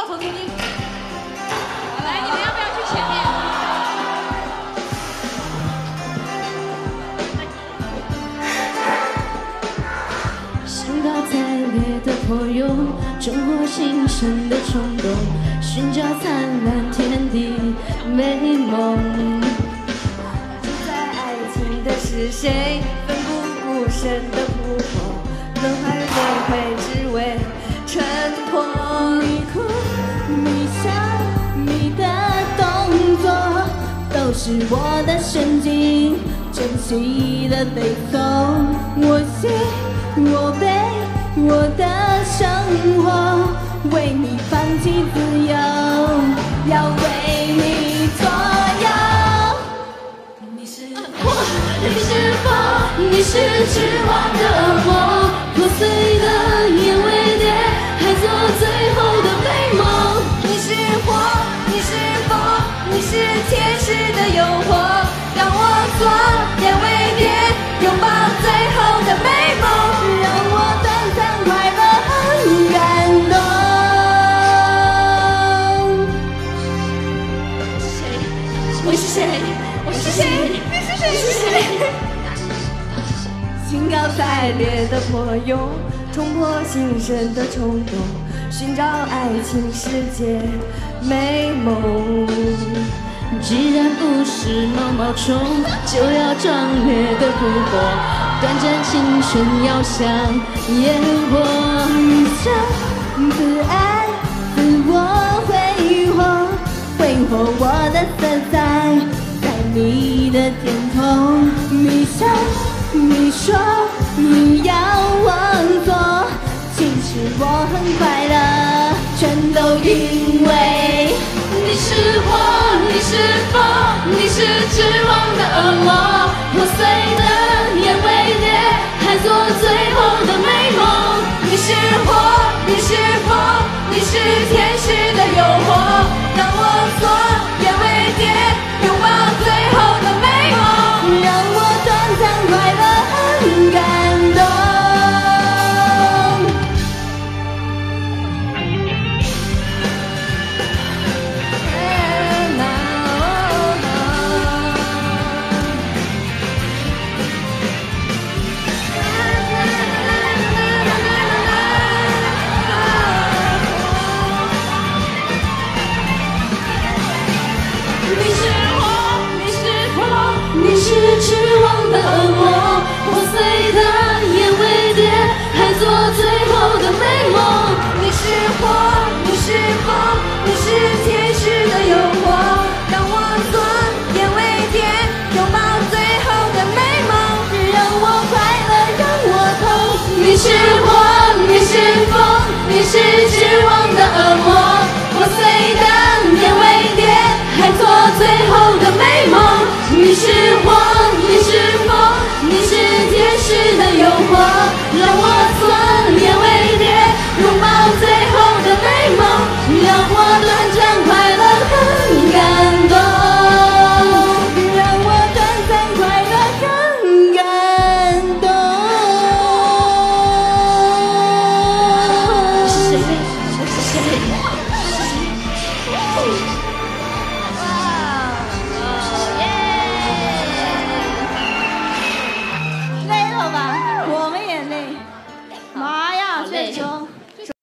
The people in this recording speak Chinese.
跳投资机。来，你们要不要去前面？ 兴高采烈的破蛹，重获新生的冲动，寻找灿烂天地美梦。 主宰爱情的是谁？奋不顾身的扑火，轮回轮回只为衬托。 你哭，你笑，你的动作，都是我的神经，珍惜的背诵。我喜，我悲，我的生活，为你放弃自由，要为你左右。你是我，你是否，你是痴妄的恶魔，破碎的眼尾蝶，还做最后的美梦。 你是火，你是风，你是天使的诱惑，让我做眼尾蝶，拥抱最后的美梦， 让我短暂快乐很感动。 我是谁？我是谁？你是谁？你是谁？ 兴高采烈的破蛹，冲破心神的冲动，寻找爱情世界美梦。 既然不是毛毛虫，就要壮烈的扑火，短暂青春要像烟火，一生自爱自我挥霍，挥霍我的色彩，在你的天空。你想，你说你要我做，其实我很快乐，全都因为你是我，你是否，你是痴妄的恶魔，破碎的眼尾蝶，还做最后的美梦。 你是火，你是风，你是天使的诱惑，让我做眼尾蝶，拥抱最后的美梦， 让我短暂快乐很感动。你是痴妄的恶魔，破碎的眼尾蝶，还做最后的美梦。 你是火，你是风，你是天使的诱惑，让我做眼尾蝶，拥抱最后的美梦， 让我快乐，让我痛。你是